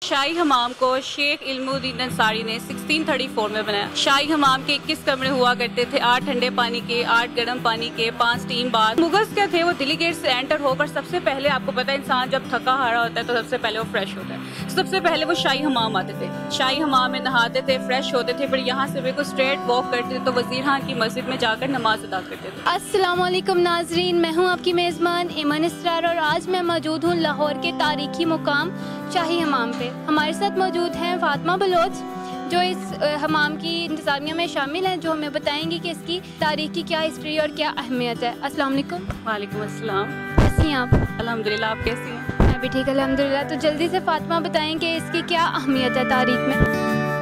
शाही हमाम को शेख इल्मुद्दीन अंसारी ने 1634 में बनाया। शाही हमाम के 21 कमरे हुआ करते थे, 8 ठंडे पानी के, 8 गर्म पानी के, 5 स्टीम बाथ। मुगल्स क्या थे, वो दिल्ली गेट से एंटर होकर सबसे पहले, आपको पता है इंसान जब थका हारा होता है तो सबसे पहले वो फ्रेश होता है, सबसे पहले वो शाही हमाम आते थे। शाही हमाम में नहाते थे, फ्रेश होते थे, फिर यहाँ से बिल्कुल स्ट्रेट वॉक करते थे तो वजीर खान की मस्जिद में जाकर नमाज अदा करते थे। अस्सलाम वालेकुम नाजरीन, मैं हूँ आपकी मेज़बान ईमान इसरार और आज मैं मौजूद हूँ लाहौर के तारीखी मुकाम शाही हमाम पे। हमारे साथ मौजूद हैं फातिमा बलोच जो इस हमाम की इंतज़ामिया में शामिल हैं, जो हमें बताएंगी कि इसकी तारीख की क्या हिस्ट्री और क्या अहमियत है। अस्सलाम वालेकुम। वालेकुम अस्सलाम। कैसी हैं आप? अल्हम्दुलिल्लाह, आप कैसी हैं? मैं भी ठीक अल्हम्दुलिल्लाह। तो जल्दी से फातिमा बताएं कि इसकी क्या अहमियत है तारीख में।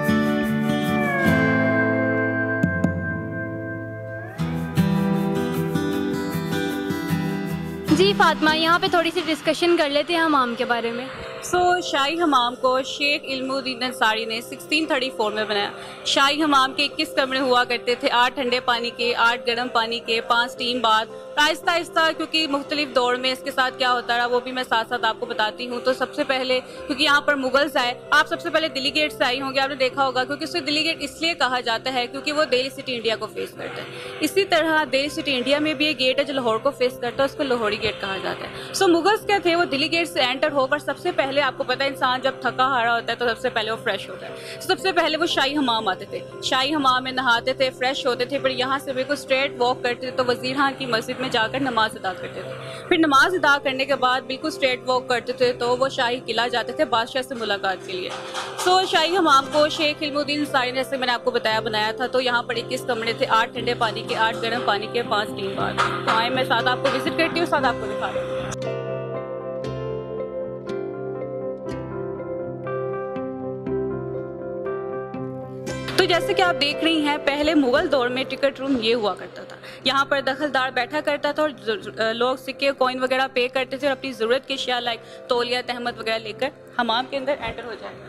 जी फातिमा, यहाँ पे थोड़ी सी डिस्कशन कर लेते हैं हमाम के बारे में। शाही हमाम को शेख इल्मुद्दीन अंसारी ने 1634 में बनाया। शाही हमाम के 21 कमरे हुआ करते थे, 8 ठंडे पानी के, 8 गर्म पानी के, 5 स्टीम बाथ। आहिस्ता आहिस्ता क्योंकि मुख्तलिफ दौर में इसके साथ क्या होता रहा वो भी मैं साथ साथ आपको बताती हूँ। तो सबसे पहले क्योंकि यहाँ पर मुगल्स आए, आप सबसे पहले दिल्ली गेट से आई होंगे, आपने देखा होगा, क्योंकि उसे दिल्ली गेट इसलिए कहा जाता है क्योंकि वो दिल्ली सिटी इंडिया को फेस करता है। इसी तरह दिल्ली सिटी इंडिया में भी एक गेट है जो लाहौर को फेस करता है, उसको लाहौरी गेट कहा जाता है। मुगल्स क्या थे, वो दिल्ली गेट से एंटर होकर सबसे पहले, आपको पता है इंसान जब थका हारा होता है तो सबसे पहले वो फ्रेश होता है, सबसे पहले वो शाही हमाम आते थे। शाही हमाम में नहाते थे, फ्रेश होते थे, फिर यहाँ से बिल्कुल स्ट्रेट वॉक करते थे तो वजीर खान की मस्जिद में जाकर नमाज अदा करते थे। फिर नमाज अदा करने के बाद बिल्कुल स्ट्रेट वॉक करते थे तो वो शाही किला जाते थे बादशाह से मुलाकात के लिए। शाही हमाम को शेख इल्मुद्दीन अंसारी ने, जैसे मैंने आपको बताया, बनाया था। तो यहाँ पर 21 कमरे थे, 8 ठंडे पानी के, 8 गर्म पानी के, 5 स्टीम बाथ। तो आए मैं साथ आपको विजिट करती हूँ, साथ आपको दिखा रही हूँ। तो जैसे कि आप देख रही हैं, पहले मुगल दौर में टिकट रूम ये हुआ करता था। यहाँ पर दखलदार बैठा करता था और लोग सिक्के कॉइन वगैरह पे करते थे और अपनी ज़रूरत की अशिया लाइक तौलिया तहमत वगैरह लेकर हमाम के अंदर एंटर हो जाए।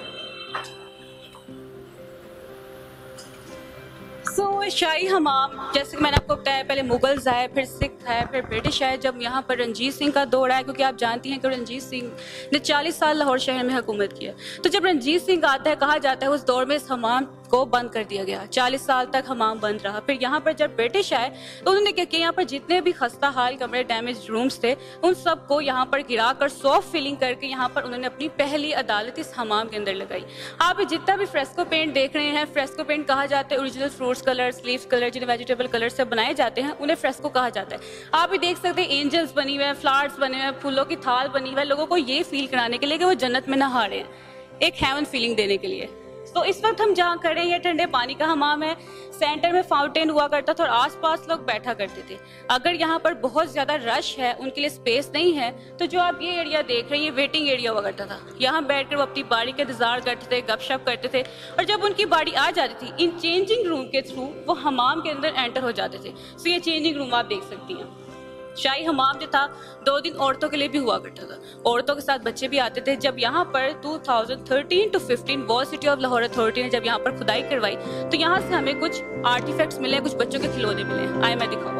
शाही हमाम, जैसे कि मैंने आपको बताया, पहले मुगल्स आए, फिर सिख आए, फिर ब्रिटिश आए। जब यहाँ पर रंजीत सिंह का दौर आया, क्योंकि आप जानती हैं कि रंजीत सिंह ने 40 साल लाहौर शहर में हुकूमत किया, तो जब रंजीत सिंह आता है, कहा जाता है उस दौर में इस हमाम को बंद कर दिया गया। 40 साल तक हमाम बंद रहा। फिर यहाँ पर जब ब्रिटिश आए तो उन्होंने क्या किया, यहाँ पर जितने भी खस्ता हाल कमरे, डैमेज रूम्स थे, उन सबको यहाँ पर गिरा कर सॉफ्ट फिलिंग करके यहाँ पर उन्होंने अपनी पहली अदालत इस हमाम के अंदर लगाई। आप जितना भी फ्रेस्को पेंट देख रहे हैं, फ्रेस्को पेंट कहा जाता है original fruits colours, leaf colour, जिन्हें वेजिटेबल कलर से बनाए जाते हैं, उन्हें फ्रेस्को कहा जाता है। आप भी देख सकते हैं एंजल्स बनी हुए हैं, फ्लावर्स बने हुए हैं, फूलों की थाल बनी हुई है, लोगों को ये फील कराने के लिए कि वो जन्नत में नहा रहे हैं, एक हेवन फीलिंग देने के लिए। तो इस वक्त हम जहाँ खड़े हैं, ये ठंडे पानी का हमाम है। सेंटर में फाउंटेन हुआ करता था और आसपास लोग बैठा करते थे। अगर यहाँ पर बहुत ज्यादा रश है, उनके लिए स्पेस नहीं है, तो जो आप ये एरिया देख रहे हैं, ये वेटिंग एरिया हुआ करता था। यहाँ बैठकर वो अपनी बारी का इंतजार करते थे, गपशप करते थे, और जब उनकी बारी आ जाती थी, इन चेंजिंग रूम के थ्रू वो हमाम के अंदर एंटर हो जाते थे। सो ये चेंजिंग रूम आप देख सकती हैं। शाही हमाम जो था 2 दिन औरतों के लिए भी हुआ करता था, औरतों के साथ बच्चे भी आते थे। जब यहाँ पर 2013 to 15 wall city of Lahore authority ने जब यहाँ पर खुदाई करवाई तो यहाँ से हमें कुछ आर्टिफैक्ट्स मिले, कुछ बच्चों के खिलौने मिले। आए मैं दिखाऊंगा।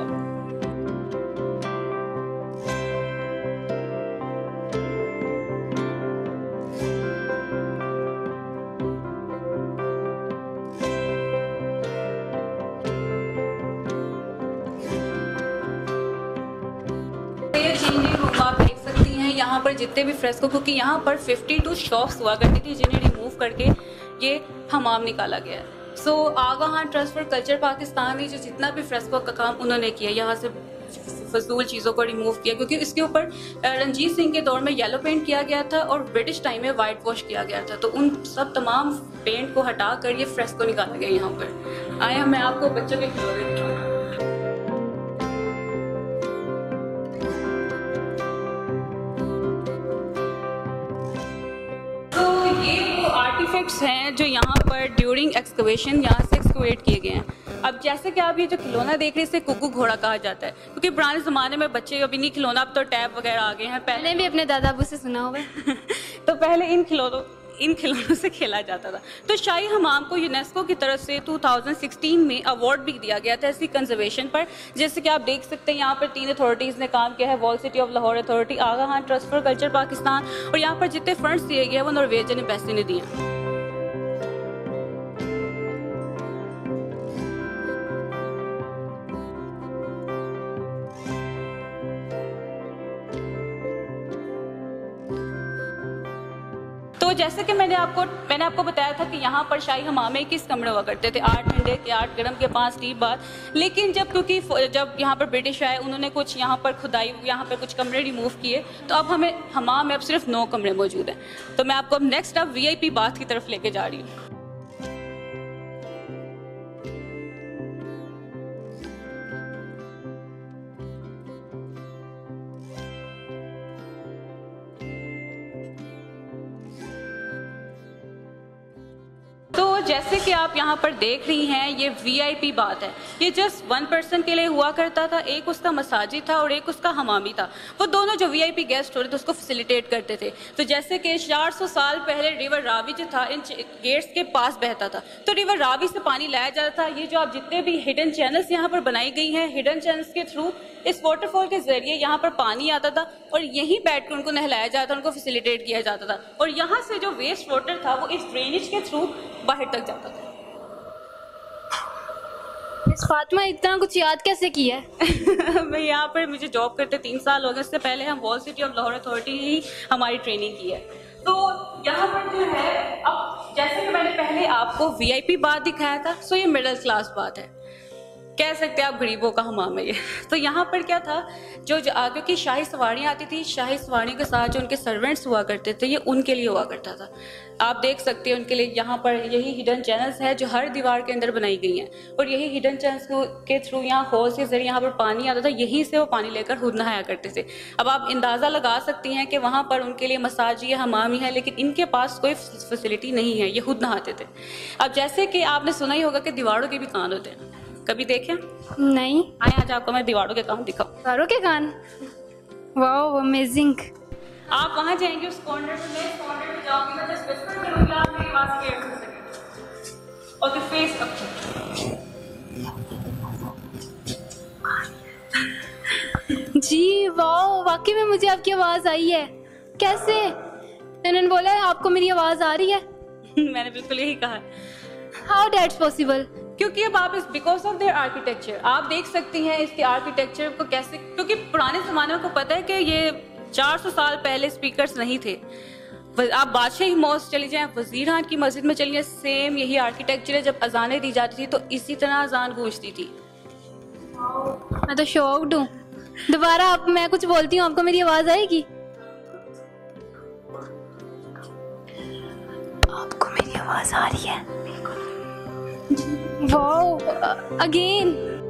आप देख सकती हैं यहाँ पर जितने भी फ्रेस्को, क्योंकि यहाँ पर 52 शॉप्स हुआ करती थी जिन्हें रिमूव करके ये हमाम निकाला गया है। Aga Khan trust for culture Pakistan ने जो जितना भी फ्रेस्को का काम उन्होंने किया, यहाँ से फजूल चीज़ों को रिमूव किया, क्योंकि इसके ऊपर रंजीत सिंह के दौर में येलो पेंट किया गया था और ब्रिटिश टाइम में वाइट वॉश किया गया था। तो उन सब तमाम पेंट को हटा कर ये फ्रेस्को निकाला गया यहाँ पर। आया मैं आपको बच्चों के खिलौने दिखाऊंगा। आर्टिफैक्ट्स हैं जो यहाँ पर ड्यूरिंग एक्सकवेशन यहाँ से एक्सकवेट किए गए हैं। अब जैसे कि आप ये जो खिलौना देख रहे हैं, इसे कुकू घोड़ा कहा जाता है, क्योंकि पुराने ज़माने में बच्चे अभी नहीं खिलौना, अब तो टैब वगैरह आ गए हैं। पहले भी अपने दादा अबू से सुना होगा। तो पहले इन खिलौनों इन खिलौनों से खेला जाता था। तो शाही हमाम को यूनेस्को की तरफ से 2016 में अवार्ड भी दिया गया था इसकी कंजर्वेशन पर। जैसे कि आप देख सकते हैं यहाँ पर 3 अथॉरिटीज़ ने काम किया है, wall city of Lahore authority, Aga Khan trust for culture Pakistan, और यहाँ पर जितने फंड्स दिए गए हैं वो नॉर्वेजियन एम्बेसी ने दिए हैं। तो जैसे कि मैंने आपको बताया था कि यहाँ पर शाही हमाम में 21 कमरे हुआ करते थे, 8 ठंडे के, 8 गर्म के, 5 डीप बाथ। लेकिन जब यहाँ पर ब्रिटिश आए, उन्होंने कुछ यहाँ पर खुदाई, यहाँ पर कुछ कमरे रिमूव किए, तो अब हमाम में अब सिर्फ 9 कमरे मौजूद हैं। तो मैं आपको अब नेक्स्ट VIP बाथ की तरफ लेके जा रही हूँ। तो जैसे कि आप यहाँ पर देख रही हैं, ये VIP बात है। ये जस्ट 1 पर्सन के लिए हुआ करता था, एक उसका मसाजी था और एक उसका हमामी था। वो दोनों जो VIP गेस्ट हो रहे थे उसको फैसिलिटेट करते थे। तो जैसे कि 400 साल पहले रिवर रावी जो था इन गेट्स के पास बहता था, तो रिवर रावी से पानी लाया जाता था। ये जो आप जितने भी हिडन चैनल्स यहाँ पर बनाई गई हैं, हिडन चैनल्स के थ्रू इस वाटरफॉल के जरिए यहाँ पर पानी आता था और यहीं बैठ कर उनको नहलाया जाता था, उनको फैसिलिटेट किया जाता था। और यहाँ से जो वेस्ट वाटर था वो इस ड्रेनेज के थ्रू बाहर तक जाता था। इस फातिमा इतना कुछ याद कैसे किया है? मैं यहाँ पर मुझे जॉब करते 3 साल हो गए। इससे पहले हम wall city of Lahore authority ही हमारी ट्रेनिंग की है। तो यहाँ पर जो है, अब जैसे कि मैंने पहले आपको VIP बात दिखाया था, सो ये मिडिल क्लास बात है, कह सकते हैं आप गरीबों का हमाम है ये। तो यहाँ पर क्या था, जो क्योंकि शाही सवारियाँ आती थी, शाही सवारियों के साथ जो उनके सर्वेंट्स हुआ करते थे, ये उनके लिए हुआ करता था। आप देख सकते हैं उनके लिए यहाँ पर यही हिडन चैनल्स है जो हर दीवार के अंदर बनाई गई हैं, और यही हिडन चैनल्स के थ्रू यहाँ होल्स के जरिए यहाँ पर पानी आता था, यहीं से वो पानी लेकर खुद नहाया करते थे। अब आप अंदाज़ा लगा सकती हैं कि वहाँ पर उनके लिए मसाजी है, हमामी है, लेकिन इनके पास कोई फैसिलिटी नहीं है, ये खुद नहाते थे। अब जैसे कि आपने सुना ही होगा कि दीवारों के भी कान होते हैं, कभी देखें? नहीं। आए आज आपको मैं दीवारों के कान दिखाऊं। दीवारों के कान, वाओ अमेजिंग। आप वहां जाएंगे उस कॉर्नर में, मैं कॉर्नर में जाऊंगी, मैं जस्ट विस्पर करूंगी, आप मेरी आवाज क्लियर सुन सकेंगे। और द फेस अप जी, वाओ, वाकई में मुझे आपकी आवाज आई है। कैसे? उन्होंने बोला है आपको मेरी आवाज आ रही है। मैंने बिल्कुल यही कहा। How that's possible? क्योंकि अब आप इस बिकॉज ऑफ देयर आर्किटेक्चर आप देख सकती हैं इसके आर्किटेक्चर को कैसे, क्योंकि पुराने ज़माने को पता है कि ये 400 साल पहले स्पीकर्स नहीं थे। आप बादशाही मॉस्क चली जाएं, वजीर खान की मस्जिद में चली जाएं, सेम यही आर्किटेक्चर है। जब अजानें दी जाती थी तो इसी तरह अजान गूंजती थी। मैं तो शॉक्ड हूँ। दोबारा आप, मैं कुछ बोलती हूँ, आपको मेरी आवाज आएगी? आपको मेरी आवाज आ रही है? Wow, again.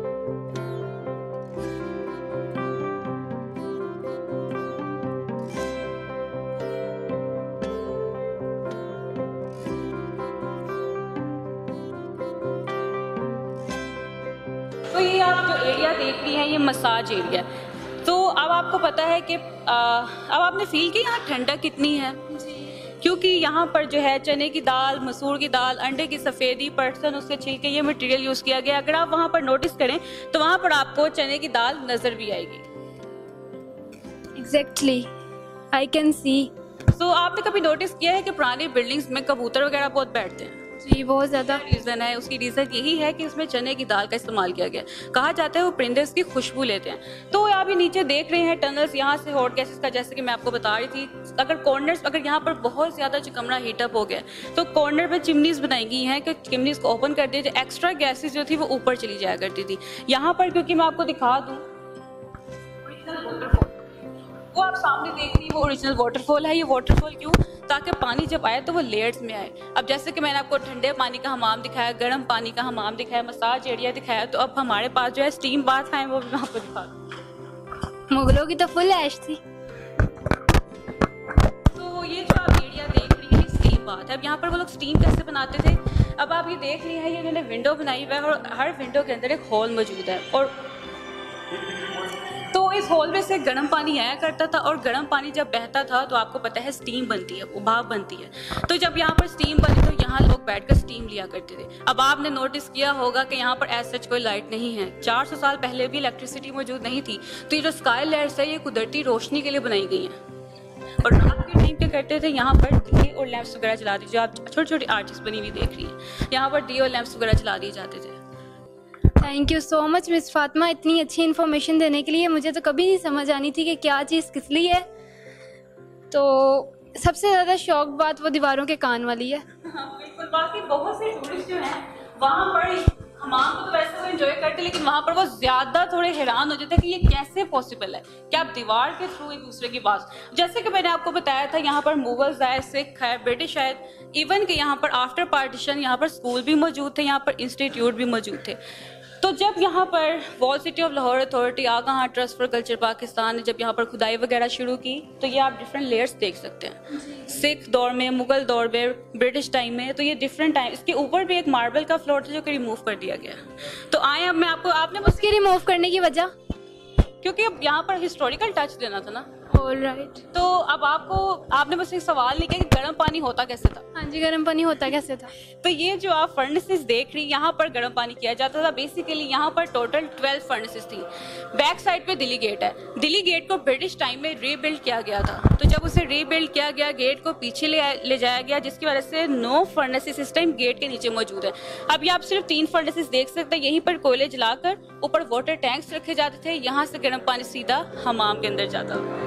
तो ये आप जो एरिया देख रही हैं ये मसाज एरिया है। तो अब आपको पता है कि अब आपने फील की यहाँ ठंडक कितनी है, क्योंकि यहाँ पर जो है चने की दाल, मसूर की दाल, अंडे की सफ़ेदी, पटसन, उसके छिलके, ये मटेरियल यूज़ किया गया। अगर आप वहाँ पर नोटिस करें तो वहाँ पर आपको चने की दाल नज़र भी आएगी। Exactly, I can see. तो आपने कभी नोटिस किया है कि पुरानी बिल्डिंग्स में कबूतर वगैरह बहुत बैठते हैं? जी, बहुत ज़्यादा। रीज़न है, उसकी रीज़न यही है कि इसमें चने की दाल का इस्तेमाल किया गया। कहा जाता है वो परिंदे इसकी खुशबू लेते हैं। तो आप ये नीचे देख रहे हैं टनल्स, यहाँ से हॉट गैसेस का, जैसे कि मैं आपको बता रही थी, अगर यहाँ पर बहुत ज़्यादा जो कमरा हीटअप हो गया तो कॉर्नर पर चिमनीज बनाई गई हैं कि चिमनीज को ओपन कर दिया, जो एक्स्ट्रा गैसेज जो थी वो ऊपर चली जाया करती थी। यहाँ पर क्योंकि मैं आपको दिखा दूँ, वो आप सामने देख रही है वो ओरिजिनल वाटरफॉल है। ये वाटरफॉल क्यों? ताकि पानी जब आए तो वो लेयर्स में आए। अब जैसे कि मैंने आपको ठंडे पानी का हमाम दिखाया, गर्म पानी का हमाम दिखाया, मसाज एरिया दिखाया, तो अब हमारे पास जो है स्टीम बाथ है, वो भी मैं आपको दिखा दूँ। मुगलों की तो फुल ऐश थी। तो ये जो आप एरिया देख रही है स्टीम बाथ है। अब यहाँ पर वो लोग स्टीम कैसे बनाते थे, अब आप ये देख रही हैं, ये इन्होंने विंडो बनाई हुई है और हर विंडो के अंदर एक हॉल मौजूद है। और तो इस होल में से गर्म पानी आया करता था और गर्म पानी जब बहता था तो आपको पता है स्टीम बनती है, भाप बनती है। तो जब यहाँ पर स्टीम बनी तो यहाँ लोग बैठकर स्टीम लिया करते थे। अब आपने नोटिस किया होगा कि यहाँ पर एज सच कोई लाइट नहीं है। 400 साल पहले भी इलेक्ट्रिसिटी मौजूद नहीं थी। तो ये जो स्काई लाइट्स है ये कुदरती रोशनी के लिए बनाई गई हैं। और रात के टाइम क्या करते थे, यहाँ पर दिए और लैंप्स वगैरह चला दी, जो आप छोटी छोटी आर्टिस्ट बनी हुई देख रही हैं, यहाँ पर दिए और लैंप्स वगैरह चला दिए जाते थे। Thank you so much miss Fatima इतनी अच्छी इन्फॉर्मेशन देने के लिए। मुझे तो कभी नहीं समझ आनी थी कि क्या चीज़ किस लिए है। तो सबसे ज़्यादा शौक बात वो दीवारों के कान वाली है। हाँ बिल्कुल, बाकी बहुत से टूरिस्ट जो हैं वहाँ पर हमाम को तो वैसे वो एंजॉय करते, लेकिन वहाँ पर वो ज़्यादा थोड़े हैरान हो जाते हैं कि ये कैसे पॉसिबल है कि आप दीवार के थ्रू एक दूसरे की बात, जैसे कि मैंने आपको बताया था यहाँ पर मुगल्स आए, सिख है, ब्रिटिश है, इवन कि यहाँ पर आफ्टर पार्टीशन यहाँ पर स्कूल भी मौजूद थे, यहाँ पर इंस्टीट्यूट भी मौजूद थे। तो जब यहाँ पर wall city of Lahore authority Aga trust for culture Pakistan ने जब यहाँ पर खुदाई वगैरह शुरू की तो ये आप डिफरेंट लेयर्स देख सकते हैं, सिख दौर में, मुगल दौर में, ब्रिटिश टाइम में, तो ये डिफरेंट टाइम। इसके ऊपर भी एक मार्बल का फ्लोर था जो कि रिमूव कर दिया गया। तो आए अब मैं आपको, आपने बस उसके रिमूव करने की वजह क्योंकि अब यहाँ पर हिस्टोरिकल टच देना था ना। ऑलराइट। तो अब आपने बस एक सवाल नहीं किया कि गर्म पानी होता कैसे था। हाँ जी, गर्म पानी होता कैसे था। तो ये जो आप फर्नेसेस देख रही, यहाँ पर गर्म पानी किया जाता था। बेसिकली यहाँ पर टोटल 12 फर्नेसेस थी। बैक साइड पे दिल्ली गेट है। दिल्ली गेट को ब्रिटिश टाइम में रीबिल्ड किया गया था। तो जब उसे रीबिल्ड किया गया, गेट को पीछे ले जाया गया, जिसकी वजह से 9 फर्नेसेस इस टाइम गेट के नीचे मौजूद है। अब ये आप सिर्फ 3 फर्नेसेस देख सकते हैं। यहीं पर कोयले जलाकर ऊपर वाटर टैंक्स रखे जाते थे, यहाँ से गर्म पानी सीधा हमाम के अंदर जाता था।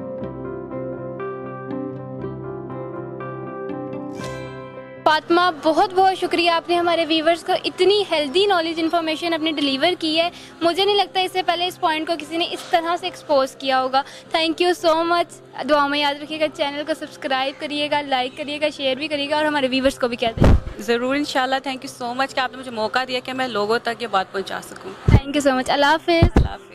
फातिमा बहुत बहुत शुक्रिया, आपने हमारे व्यूवर्स को इतनी हेल्दी नॉलेज इन्फॉर्मेशन अपने डिलीवर की है। मुझे नहीं लगता इससे पहले इस पॉइंट को किसी ने इस तरह से एक्सपोज किया होगा। Thank you so much. दुआ में याद रखिएगा, चैनल को सब्सक्राइब करिएगा, लाइक करिएगा, शेयर भी करिएगा और हमारे व्यूवर्स को भी कह दें। ज़रूर इंशाल्लाह। थैंक यू सो मच कि आपने मुझे मौका दिया कि मैं लोगों तक ये बात पहुँचा सकूँ। Thank you so much. अल्लाह हाफिज़।